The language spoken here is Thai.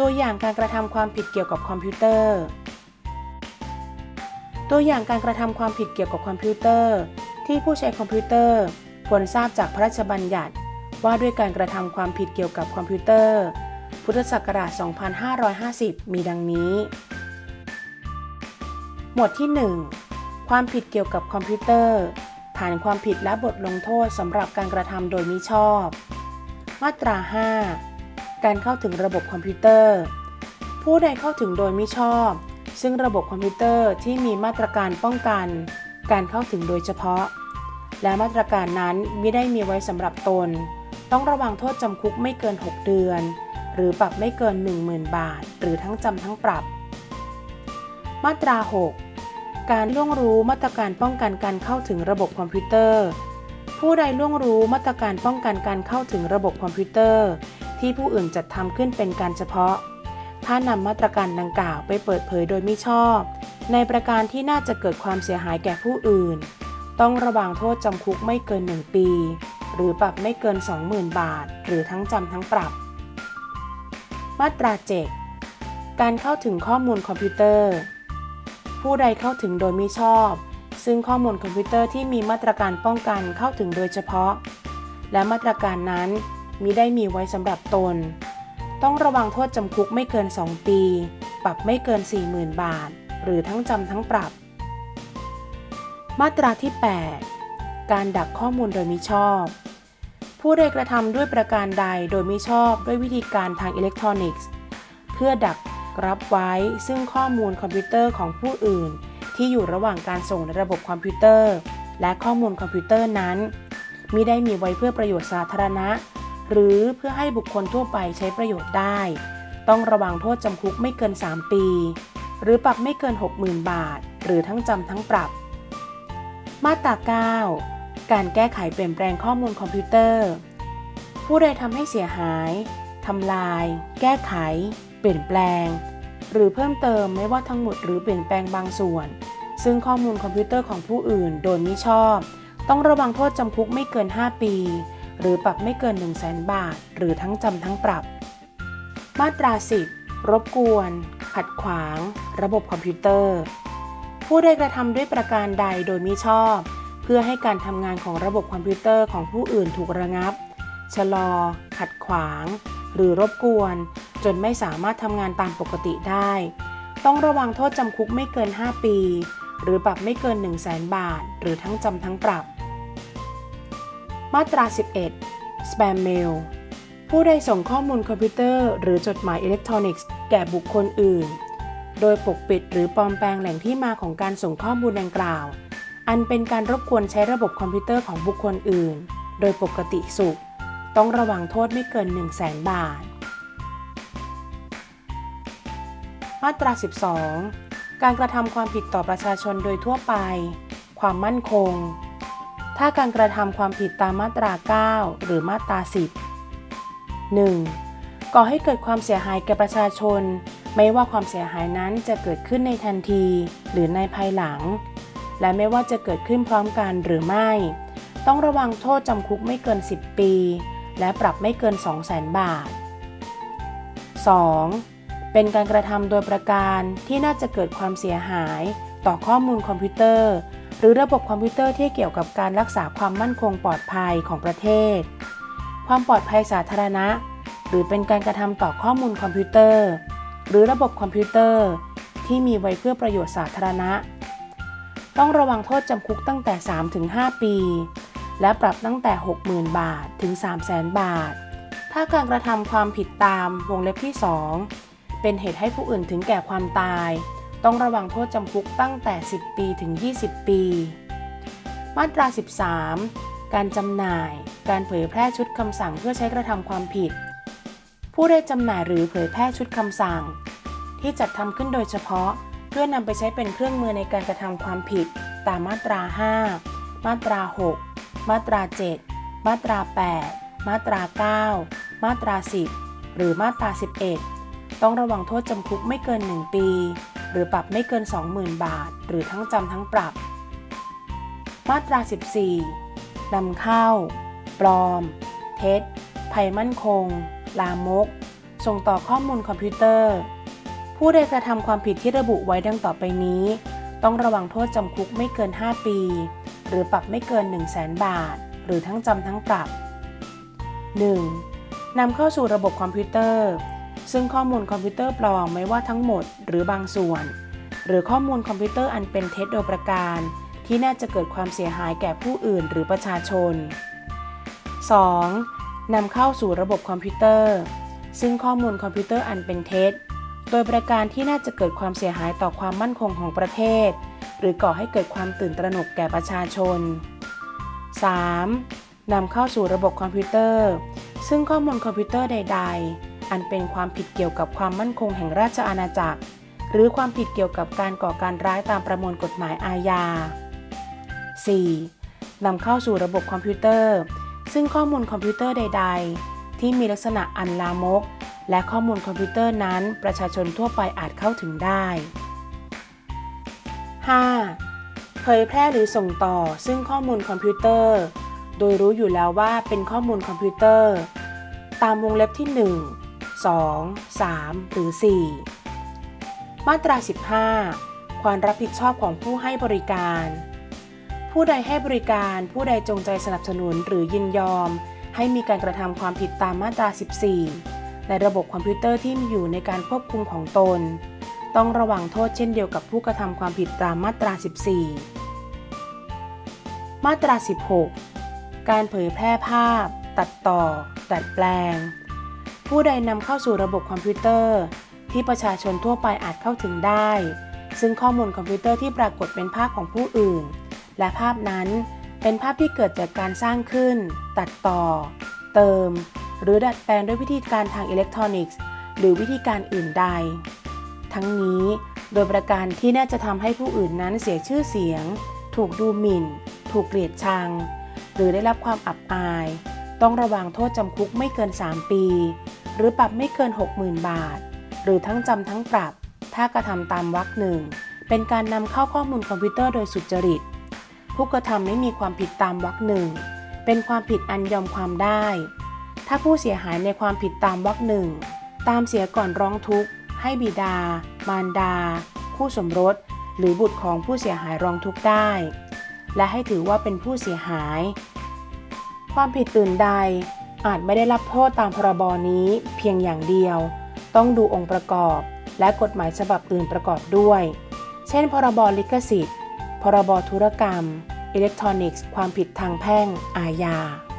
ตัวอย่างการกระทำความผิดเกี่ยวกับคอมพิวเตอร์ตัวอย่างการกระทำความผิดเกี่ยวกับคอมพิวเตอร์ที่ผู้ใช้คอมพิวเตอร์ควรทราบจากพระราชบัญญัติว่าด้วยการกระทำความผิดเกี่ยวกับคอมพิวเตอร์พุทธศักราช 2550 มีดังนี้หมวดที่ 1 ความผิดเกี่ยวกับคอมพิวเตอร์ฐานความผิดและบทลงโทษสำหรับการกระทำโดยมิชอบมาตรา 5 การเข้าถึงระบบคอมพิวเตอร์ผู้ใดเข้าถึงโดยมิชอบซึ่งระบบคอมพิวเตอร์ที่มีมาตรการป้องกันการเข้าถึงโดยเฉพาะและมาตรการนั้นมิได้มีไว้สำหรับตนต้องระวังโทษจำคุกไม่เกิน 6 เดือนหรือปรับไม่เกิน 10,000 บาทหรือทั้งจำทั้งปรับมาตรา 6 การล่วงรู้มาตรการป้องกันการเข้าถึงระบบคอมพิวเตอร์ผู้ใดล่วงรู้มาตรการป้องกันการเข้าถึงระบบคอมพิวเตอร์ที่ผู้อื่นจัดทำขึ้นเป็นการเฉพาะถ้านำมาตรการดังกล่าวไปเปิดเผยโดยมิชอบในประการที่น่าจะเกิดความเสียหายแก่ผู้อื่นต้องระวังโทษจำคุกไม่เกิน 1 ปีหรือปรับไม่เกิน 20,000 บาทหรือทั้งจำทั้งปรับมาตรา 7 การเข้าถึงข้อมูลคอมพิวเตอร์ผู้ใดเข้าถึงโดยมิชอบซึ่งข้อมูลคอมพิวเตอร์ที่มีมาตรการป้องกันเข้าถึงโดยเฉพาะและมาตรการนั้นมิได้มีไว้สำหรับตนต้องระวังโทษจำคุกไม่เกิน 2 ปีปรับไม่เกิน 40,000 บาทหรือทั้งจำทั้งปรับมาตราที่ 8 การดักข้อมูลโดยมิชอบผู้ใดกระทำด้วยประการใดโดยมิชอบด้วยวิธีการทางอิเล็กทรอนิกส์เพื่อดักรับไว้ซึ่งข้อมูลคอมพิวเตอร์ของผู้อื่นที่อยู่ระหว่างการส่งในระบบคอมพิวเตอร์และข้อมูลคอมพิวเตอร์นั้นมิได้มีไว้เพื่อประโยชน์สาธารณะหรือเพื่อให้บุคคลทั่วไปใช้ประโยชน์ได้ต้องระวังโทษจำคุกไม่เกิน 3 ปีหรือปรับไม่เกิน 60,000 บาทหรือทั้งจำทั้งปรับมาตรา 9 การแก้ไขเปลี่ยนแปลงข้อมูลคอมพิวเตอร์ผู้ใดทำให้เสียหายทำลายแก้ไขเปลี่ยนแปลงหรือเพิ่มเติมไม่ว่าทั้งหมดหรือเปลี่ยนแปลงบางส่วนซึ่งข้อมูลคอมพิวเตอร์ของผู้อื่นโดยมิชอบต้องระวังโทษจำคุกไม่เกิน 5 ปีหรือปรับไม่เกิน 100,000 บาทหรือทั้งจำทั้งปรับมาตรา 10 รบกวนขัดขวางระบบคอมพิวเตอร์ผู้ใดกระทำด้วยประการใดโดยมิชอบเพื่อให้การทำงานของระบบคอมพิวเตอร์ของผู้อื่นถูกระงับชะลอขัดขวางหรือรบกวนจนไม่สามารถทำงานตามปกติได้ต้องระวังโทษจำคุกไม่เกิน 5 ปีหรือปรับไม่เกิน 100,000 บาทหรือทั้งจำทั้งปรับมาตรา 11 สแปมเมลผู้ใดส่งข้อมูลคอมพิวเตอร์หรือจดหมายอิเล็กทรอนิกส์แก่บุคคลอื่นโดยปกปิดหรือปลอมแปลงแหล่งที่มาของการส่งข้อมูลดังกล่าวอันเป็นการรบกวนใช้ระบบคอมพิวเตอร์ของบุคคลอื่นโดยปกติสุขต้องระวังโทษไม่เกิน 100,000 บาทมาตรา 12 การกระทำความผิดต่อประชาชนโดยทั่วไปความมั่นคงถ้าการกระทำความผิดตามมาตรา 9 หรือมาตรา 10 1. ก่อให้เกิดความเสียหายแก่ประชาชนไม่ว่าความเสียหายนั้นจะเกิดขึ้นในทันทีหรือในภายหลังและไม่ว่าจะเกิดขึ้นพร้อมกันหรือไม่ต้องระวังโทษจำคุกไม่เกิน 10 ปีและปรับไม่เกิน 200,000 บาท 2. เป็นการกระทำโดยประการที่น่าจะเกิดความเสียหายต่อข้อมูลคอมพิวเตอร์หรือระบบคอมพิวเตอร์ที่เกี่ยวกับการรักษาความมั่นคงปลอดภัยของประเทศความปลอดภัยสาธารณะหรือเป็นการกระทำต่อข้อมูลคอมพิวเตอร์หรือระบบคอมพิวเตอร์ที่มีไว้เพื่อประโยชน์สาธารณะต้องระวังโทษจำคุกตั้งแต่ 3-5 ปีและปรับตั้งแต่ 60,000 บาทถึง 300,000 บาทถ้าการกระทำความผิดตามวงเล็บที่ 2เป็นเหตุให้ผู้อื่นถึงแก่ความตายต้องระวังโทษจำคุกตั้งแต่ 10 ปีถึง 20 ปีมาตรา 13 การจำหน่ายการเผยแพร่ชุดคำสั่งเพื่อใช้กระทำความผิดผู้ใดจำหน่ายหรือเผยแพร่ชุดคำสั่งที่จัดทำขึ้นโดยเฉพาะเพื่อนำไปใช้เป็นเครื่องมือในการกระทำความผิดตามมาตรา 5 มาตรา 6 มาตรา 7 มาตรา 8 มาตรา 9 มาตรา 10 หรือมาตรา 11 ต้องระวังโทษจำคุกไม่เกิน 1 ปีหรือปรับไม่เกิน 20,000 บาทหรือทั้งจำทั้งปรับมาตรา 14 นำเข้าปลอมเท็จภัยมั่นคงลามกส่งต่อข้อมูลคอมพิวเตอร์ผู้ใดกระทำความผิดที่ระบุไว้ดังต่อไปนี้ต้องระวังโทษจำคุกไม่เกิน5ปีหรือปรับไม่เกิน 100,000 บาทหรือทั้งจำทั้งปรับ 1. นำเข้าสู่ระบบคอมพิวเตอร์ซึ่งข้อมูลคอมพิวเตอร์ปลอมไม่ว่าทั้งหมดหรือบางส่วนหรือข้อมูลคอมพิวเตอร์อันเป็นเท็จโดยประการที่น่าจะเกิดความเสียหายแก่ผู้อื่นหรือประชาชน 2. นำเข้าสู่ระบบคอมพิวเตอร์ซึ่งข้อมูลคอมพิวเตอร์อันเป็นเท็จโดยประการที่น่าจะเกิดความเสียหายต่อความมั่นคงของประเทศหรือก่อให้เกิดความตื่นตระหนกแก่ประชาชน 3. นำเข้าสู่ระบบคอมพิวเตอร์ซึ่งข้อมูลคอมพิวเตอร์ใดๆอันเป็นความผิดเกี่ยวกับความมั่นคงแห่งราชอาณาจักรหรือความผิดเกี่ยวกับการก่อการร้ายตามประมวลกฎหมายอาญา 4. นำเข้าสู่ระบบคอมพิวเตอร์ซึ่งข้อมูลคอมพิวเตอร์ใดๆที่มีลักษณะอันลามกและข้อมูลคอมพิวเตอร์นั้นประชาชนทั่วไปอาจเข้าถึงได้ 5. เผยแพร่หรือส่งต่อซึ่งข้อมูลคอมพิวเตอร์โดยรู้อยู่แล้วว่าเป็นข้อมูลคอมพิวเตอร์ตามวงเล็บที่ 1 2 3 หรือ 4 มาตรา 15 ความรับผิดชอบของผู้ให้บริการผู้ใดให้บริการผู้ใดจงใจสนับสนุนหรือยินยอมให้มีการกระทำความผิดตามมาตรา 14 ในระบบคอมพิวเตอร์ที่มีอยู่ในการควบคุมของตนต้องระวังโทษเช่นเดียวกับผู้กระทำความผิดตามมาตรา 14 มาตรา 16 การเผยแพร่ภาพตัดต่อดัดแปลงผู้ใดนำเข้าสู่ระบบคอมพิวเตอร์ที่ประชาชนทั่วไปอาจเข้าถึงได้ซึ่งข้อมูลคอมพิวเตอร์ที่ปรากฏเป็นภาพของผู้อื่นและภาพนั้นเป็นภาพที่เกิดจากการสร้างขึ้นตัดต่อเติมหรือดัดแปลงด้วยวิธีการทางอิเล็กทรอนิกส์หรือวิธีการอื่นใดทั้งนี้โดยประการที่น่าจะทำให้ผู้อื่นนั้นเสียชื่อเสียงถูกดูหมิ่นถูกเกลียดชังหรือได้รับความอับอายต้องระวังโทษจำคุกไม่เกิน3 ปีหรือปรับไม่เกิน 60,000 บาทหรือทั้งจำทั้งปรับถ้ากระทำตามวรรค 1เป็นการนำเข้าข้อมูลคอมพิวเตอร์โดยสุจริตผู้กระทำไม่มีความผิดตามวรรค 1เป็นความผิดอันยอมความได้ถ้าผู้เสียหายในความผิดตามวรรค 1ตามเสียก่อนร้องทุกข์ให้บิดามารดาคู่สมรสหรือบุตรของผู้เสียหายร้องทุกข์ได้และให้ถือว่าเป็นผู้เสียหายความผิดอื่นใดอาจไม่ได้รับโทษตามพรบนี้เพียงอย่างเดียวต้องดูองค์ประกอบและกฎหมายฉบับอื่นประกอบด้วยเช่นพรบลิขสิทธิ์พรบธุรกรรมอิเล็กทรอนิกส์ความผิดทางแพ่งอาญา